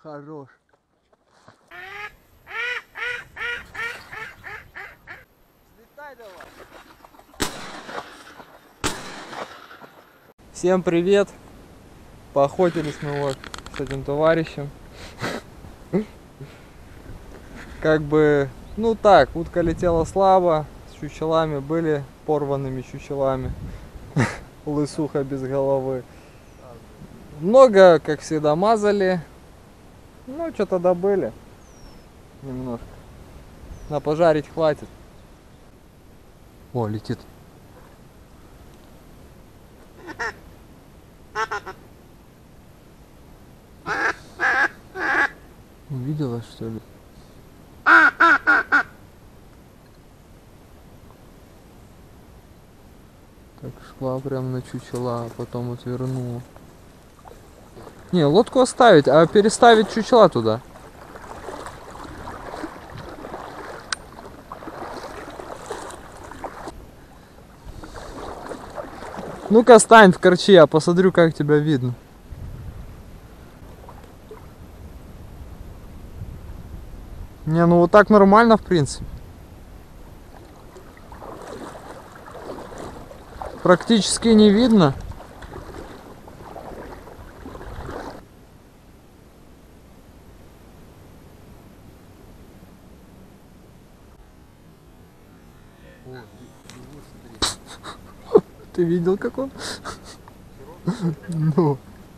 Хорош. Слетай давай. Всем привет. Поохотились мы вот с этим товарищем. Как бы, ну так, утка летела слабо, с чучелами были, порванными чучелами. Лысуха без головы. Много, как всегда, мазали. Ну, что-то добыли. Немножко. На пожарить хватит. О, летит. Увидела, что ли? Так шла прям на чучела, а потом отвернула. Не, лодку оставить, а переставить чучела туда. Ну-ка, стань в корче, я посмотрю, как тебя видно. Не, ну вот так нормально, в принципе. Практически не видно. Ты видел, как он? Ну.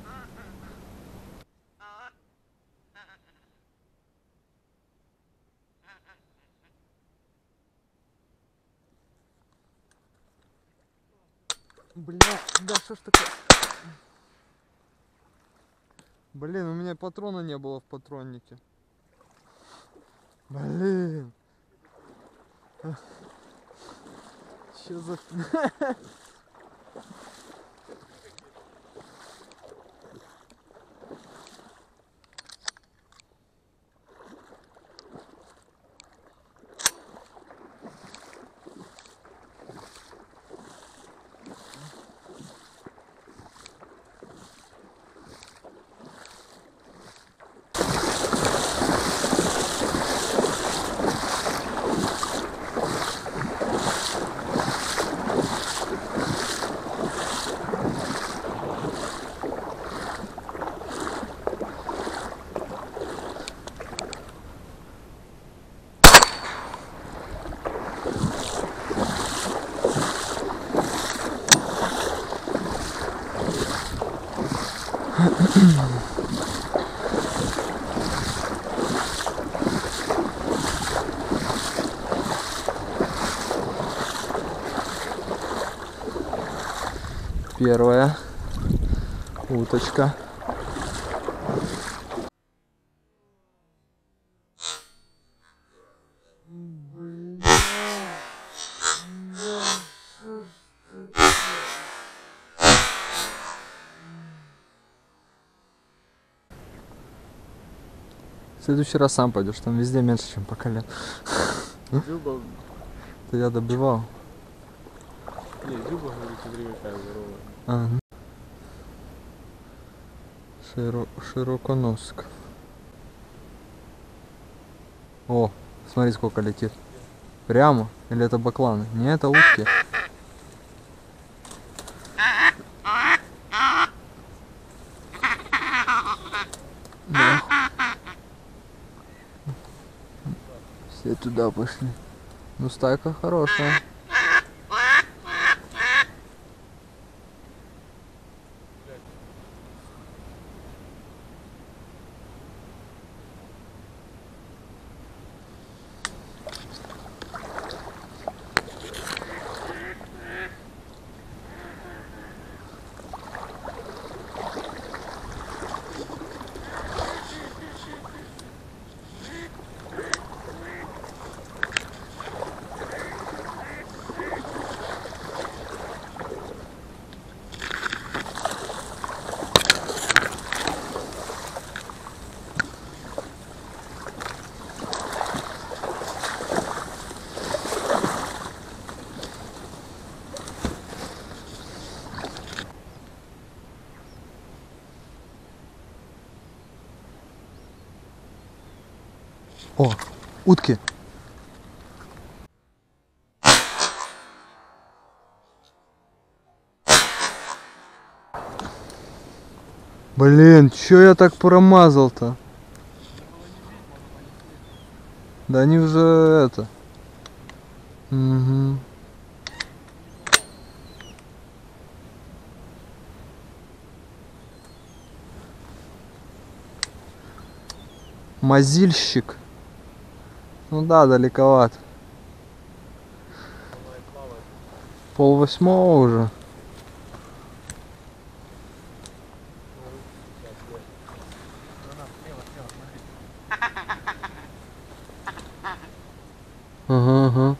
Бля, да что ж такое? Блин, у меня патрона не было в патроннике. Блин. Что за... Первая уточка. В следующий раз сам пойдешь, там везде меньше, чем по колен. Дзюба. Это я добивал. Не, дзюба, говорит, смотри, какая здоровая. Широконоска. О, смотри, сколько летит. Прямо? Или это бакланы? Не, это утки. Да. Все туда пошли. Ну, стайка хорошая. О, утки. Блин, чё я так промазал-то? Да они уже это. Угу. Мазильщик. Ну да, далековато. 7:30 уже. Ага, ага.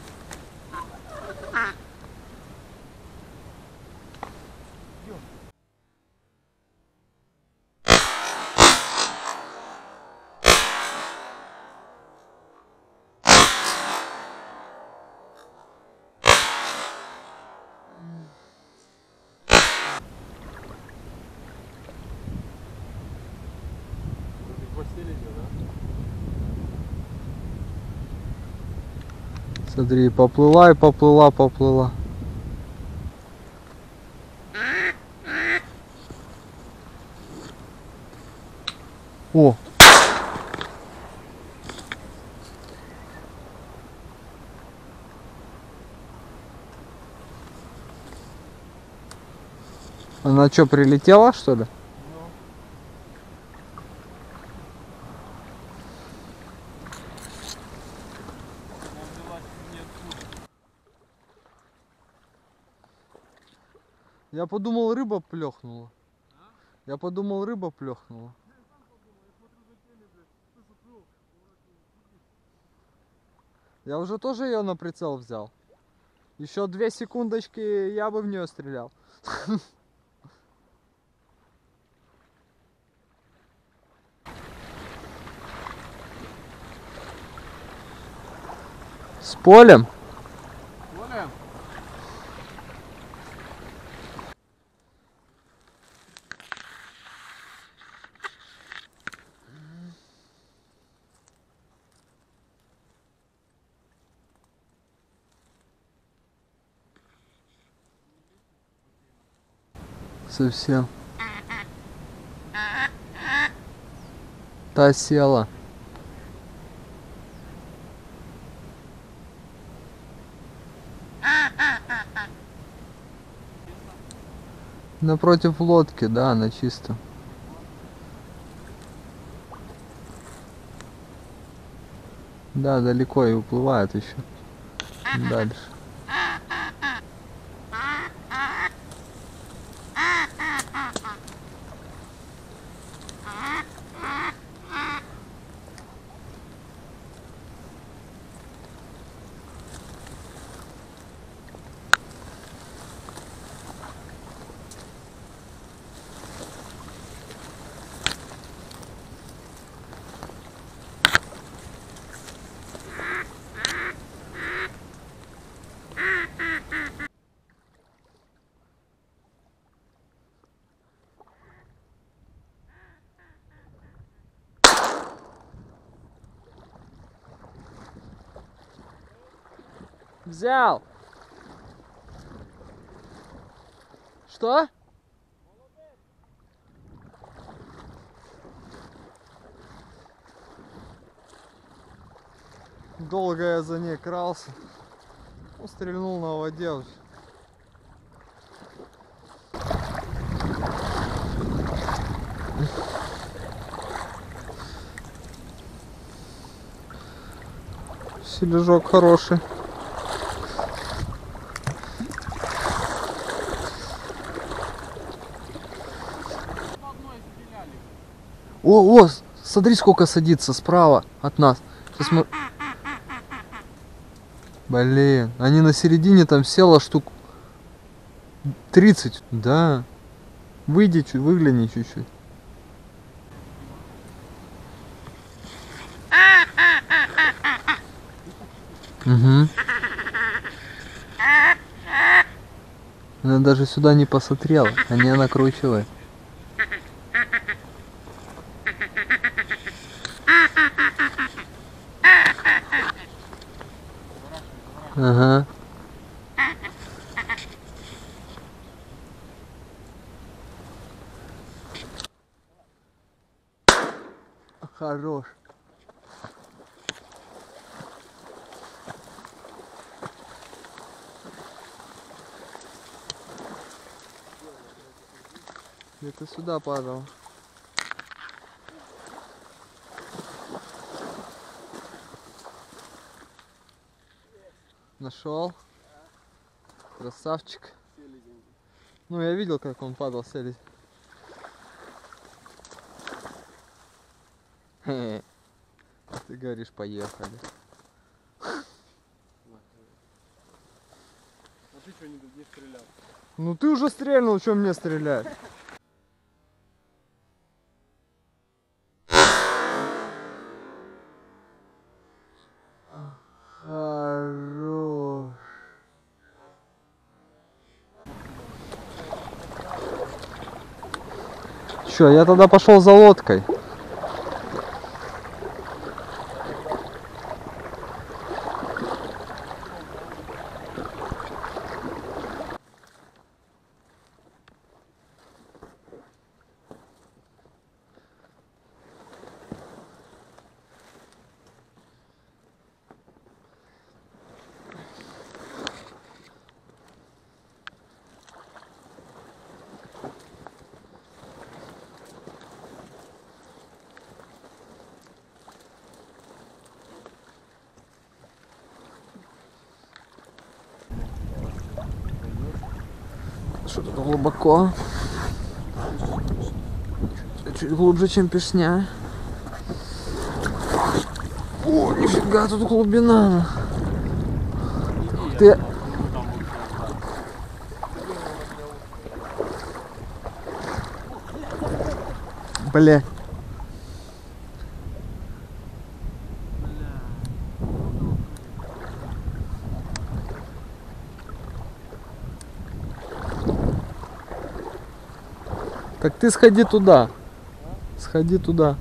Смотри, поплыла и поплыла, поплыла. О! Она что, прилетела, что ли? Я подумал, рыба плёхнула. Я подумал, рыба плёхнула. Я уже тоже ее на прицел взял. Еще 2 секундочки, я бы в нее стрелял. С полем? Совсем. Та села. Напротив лодки, да, на чисто. Да, далеко и уплывает еще. Дальше. Взял. Что? Долго я за ней крался. Ну, стрельнул на воде уже. Сележок хороший. О, смотри, сколько садится справа от нас. Сейчас мы... Блин, они на середине там село штук 30. Да. Выйди, выгляни чуть-чуть. Угу. Она даже сюда не посмотрела, а не накручивает. Ага. Хорош. Где-то сюда падал. Нашел. Красавчик. Ну, я видел, как он падал, селезень. Ты говоришь, поехали. А ты что не стрелял? Ну ты уже стрельнул, что мне стрелять? Хорош. Чё, я тогда пошел за лодкой. Что-то глубоко. Чуть глубже, чем пешня. О, нифига, тут глубина. Ты... Бля. Так ты сходи туда. Сходи туда.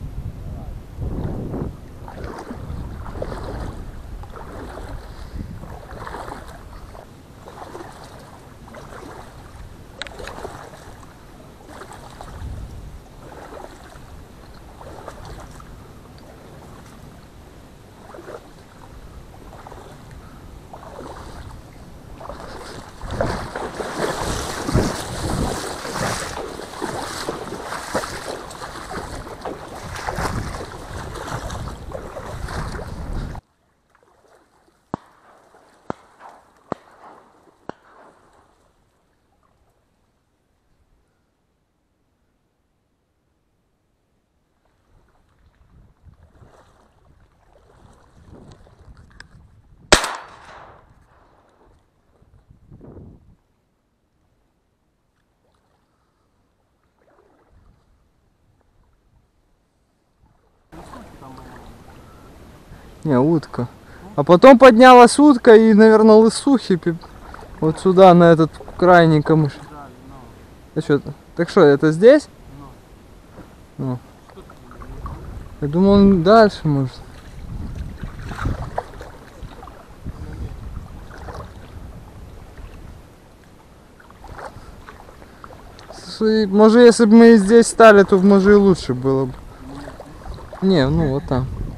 Не, утка. А потом поднялась утка и, наверное, лысухи вот сюда, на этот крайний камыш. А что, так что, это здесь? Ну. Я думал, он дальше может. Слушай, может, если бы мы здесь стали, то может и лучше было бы. Не, ну вот там.